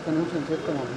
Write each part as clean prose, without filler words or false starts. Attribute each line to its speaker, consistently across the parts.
Speaker 1: నిమిషం చెప్తాము.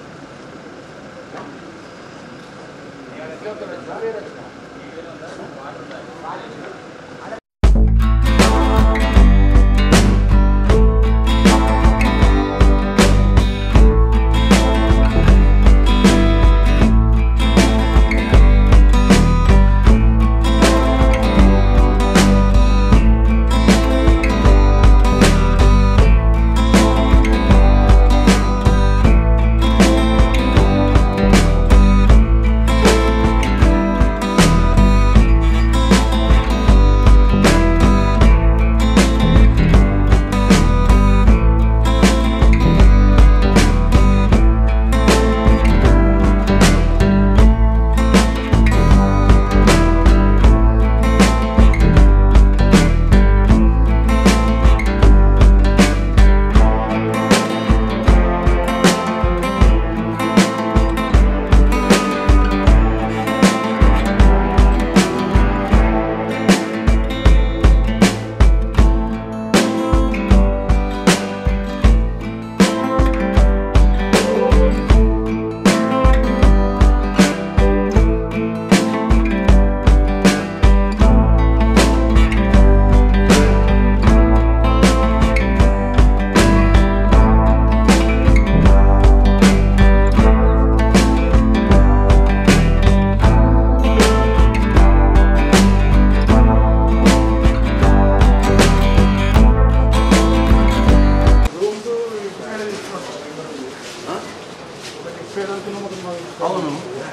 Speaker 1: అవును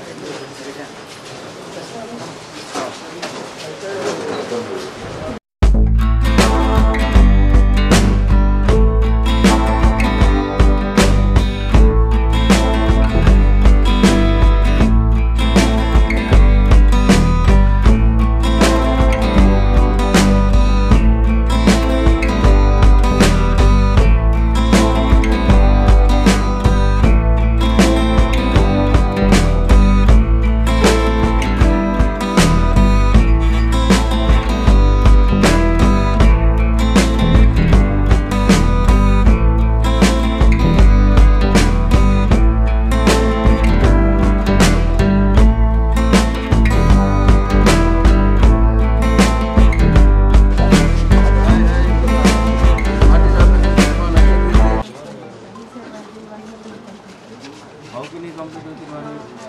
Speaker 1: How can you complete with one?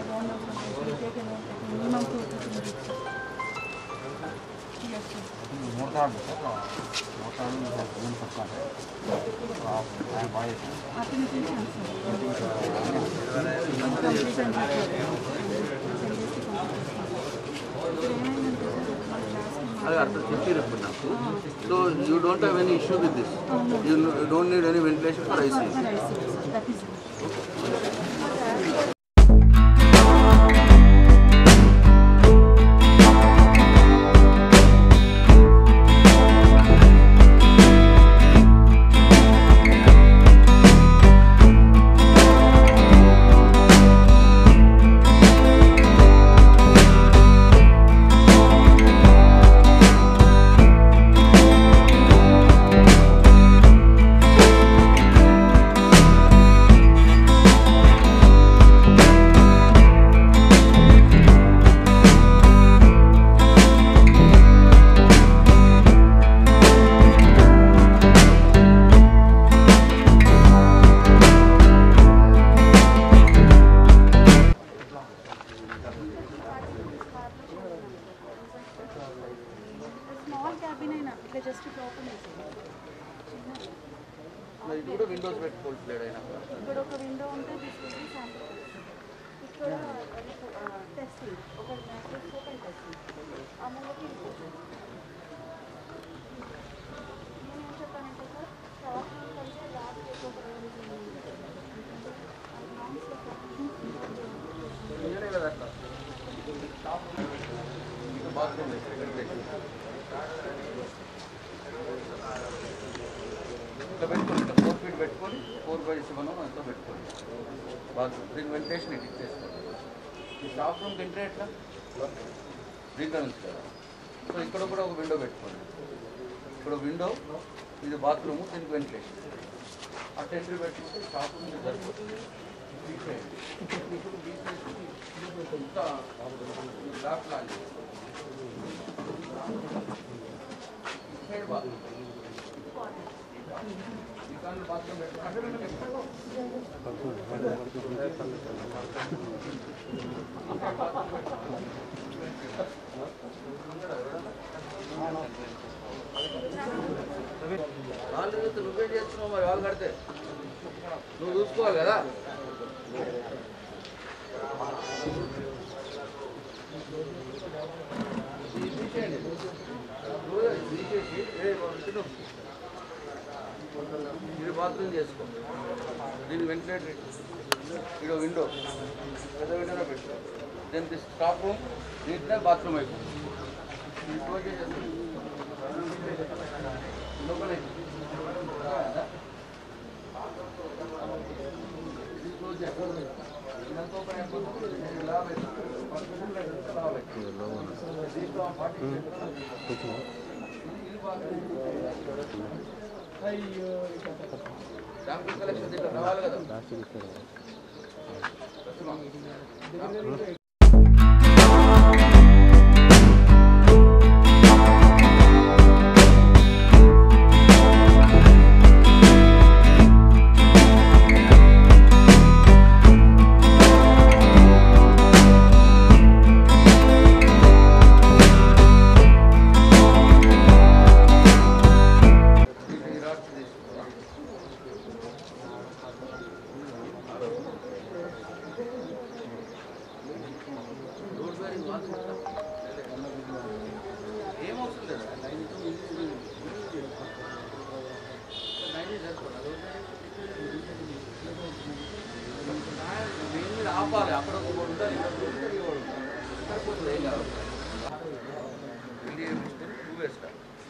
Speaker 1: More than so you don't have any issue with this. You don't need any ventilation for ICU.
Speaker 2: Small cabin aina itla just open chesadi
Speaker 1: ఇది కూడా Windows పెట్టుకోవాలి played అయినా
Speaker 2: ఇక్కడ ఒక window ఉంటే తీసుకొని sample ఇక్కడ testing ఒక మైక్రోస్కోప్ అండ్ టెస్టింగ్ ఆ మూలకి నేను ఏం చెప్పానంటే సార్ షాప్ కంటే ల్యాబ్ ఎక్కువ
Speaker 1: బాత్రూమ్ పెట్టుకోండి 4 feet పెట్టుకొని 4/7 అంతా పెట్టుకోండి బాత్రూమ్ దీని వెంటిలేషన్ ఇట్ ఇచ్చేసుకోండి ఈ స్టాఫ్ రూమ్కి ఎంట్రీ ఎట్లా దీంట్లో నుంచి కదా సో ఇక్కడ కూడా ఒక విండో పెట్టుకోండి ఇక్కడ విండో ఇది బాత్రూమ్ దీనికి వెంటిలేషన్ అటెండర్ పెట్టుకుంటే షాప్ నుంచి సరిపోతుంది. కొంత ల్యాబ్ ప్లాన్ బాత్రూమ్ వాళ్ళు నువ్వే చేస్తున్నావు మరి వాళ్ళు కడితే నువ్వు చూసుకోవాలి కదా. తీసేసి మీరు బాత్రూమ్ చేసుకో. దీన్ని వెంటిలేటర్ ఇక్కడ విండో పెద్ద విండోలో పెట్టు. దీనికి స్టాఫ్ రూమ్ దీంట్లో బాత్రూమ్ అయిపోయింది. ఇది క్లోజ్ చేసేసి లోపల క్లోజ్ చేస్తాను. ఇదంతా ఓపెన్ అయిపోతుంది. లాభ దీంట్లో శాంపుల్ కలెక్షన్ దీంట్లో రావాలి కదా. ఆపాలి అక్కడ ఉంటుంది. సరిపోతుంది. ఏం కాదు. టూ వేస్తా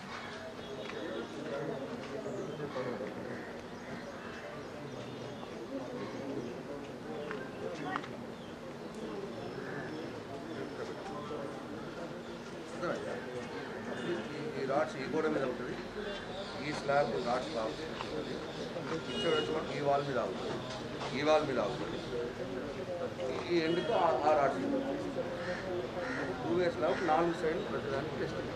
Speaker 1: ఈ రాడ్స్ ఈ గోడ మీద ఉంటుంది. ఈ స్లాబ్ రాడ్ స్లాబ్ ఉంటుంది. ఈ వాల్ మీద అవుతుంది. ఈ వాల్ మీద అవుతుంది. ఈ ఎండుతో ఆ రాడ్స్ 2 వేస్ స్లాబ్ 4 సైడ్లు ప్రతిదానికి టెస్ట్ చేస్తాం.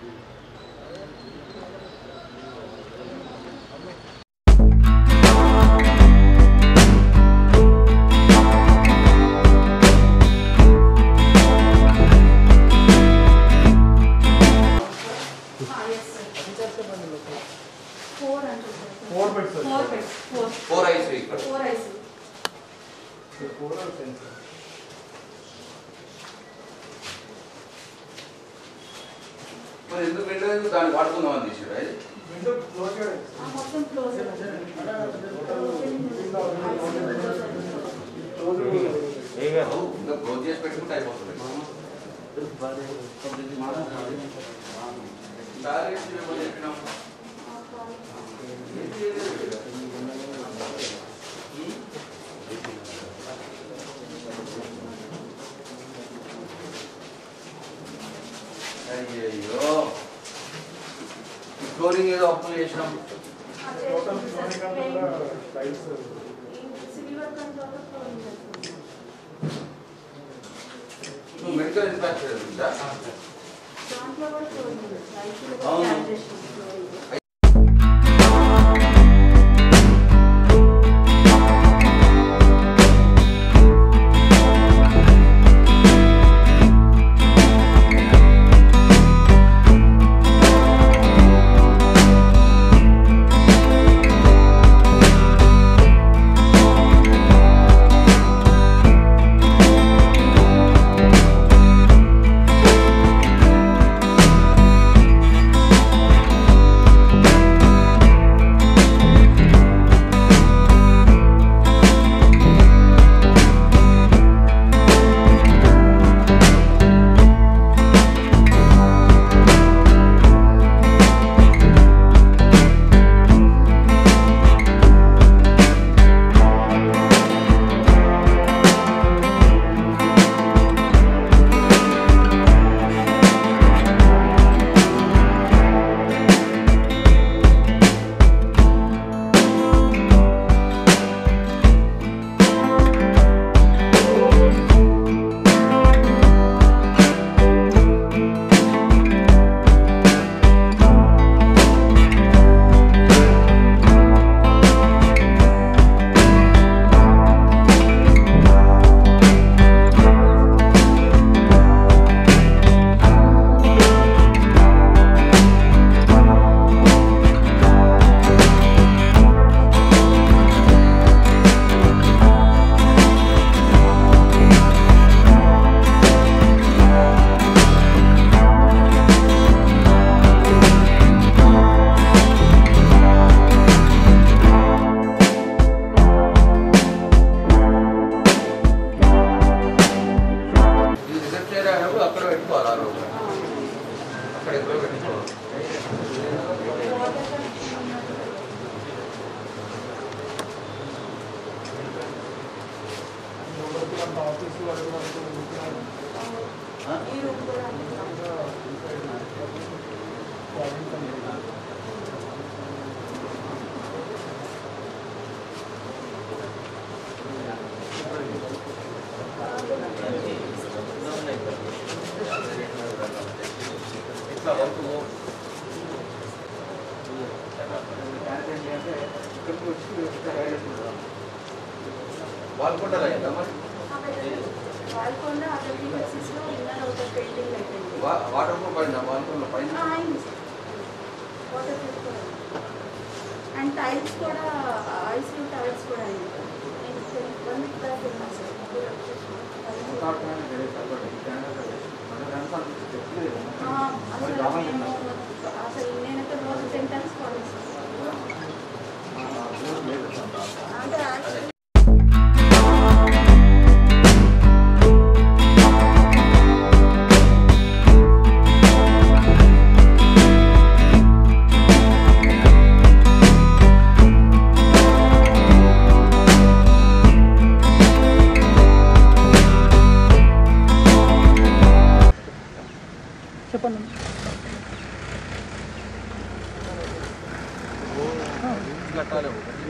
Speaker 1: మరి ఎందుకు విండో దాన్ని వాడుకుందామని తీసాడు. ఇంకా క్లోజ్ చేసి పెట్టుకుంటే అయిపోతుంది. అయ్యో ఫ్లోరింగ్ ఏదో అప్పు చేసినాం. మెడికల్ ఇన్స్పెక్టర్ ఉందా?
Speaker 2: ఈ రూమ్ కూడా
Speaker 1: వాల్కొండలో అయిందా మరి?
Speaker 2: వాల్కొండ అదొకటి బస్సెస్లో ఇన్నర్ అవుటర్ పెయింటింగ్ అయిపోయింది.
Speaker 1: వాటర్ ప్రూఫ్ అయిందా వాల్కొండలో పైన?
Speaker 2: అయింది సార్. వాటర్ ప్రూఫ్ కూడా అయింది. అండ్ టైల్స్ కూడా ఐసీయూ టైల్స్ కూడా అయింది. నేను 1 వీక్ బ్యాక్ వెళ్ళాను సార్. అసలు నేనైతే రోజు 10 times కాల్ చేస్తాను. అంటే యాక్చువల్లీ
Speaker 3: చెప్పండి.
Speaker 1: కట్టాలి.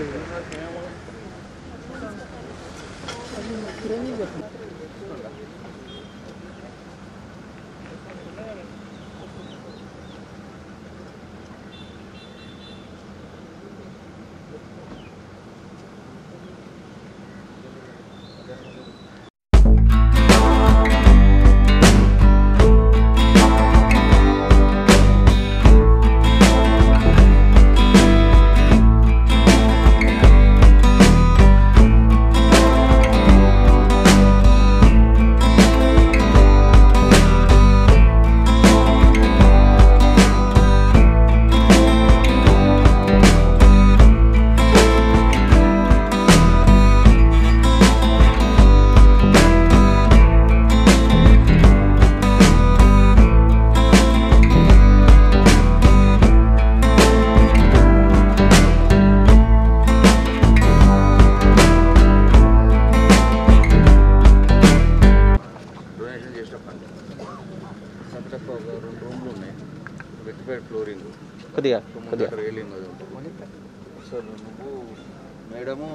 Speaker 1: ఫ్లోరింగ్
Speaker 3: కొద్దిగా
Speaker 1: రైలింగ్ అది ఉంటుంది. సార్ నువ్వు మేడము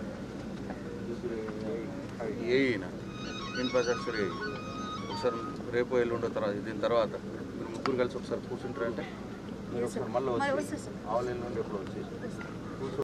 Speaker 1: ఏఈనా ఇన్ఫ్రాస్ట్రక్చర్ ఏఈ ఒకసారి రేపు ఎల్లుండో తర్వాత దీని తర్వాత మీరు ముగ్గురు కలిసి ఒకసారి కూర్చుంటారంటే మీరు ఒకసారి మళ్ళీ వచ్చి ఆల్ ఎల్లుండి ఎప్పుడు వచ్చి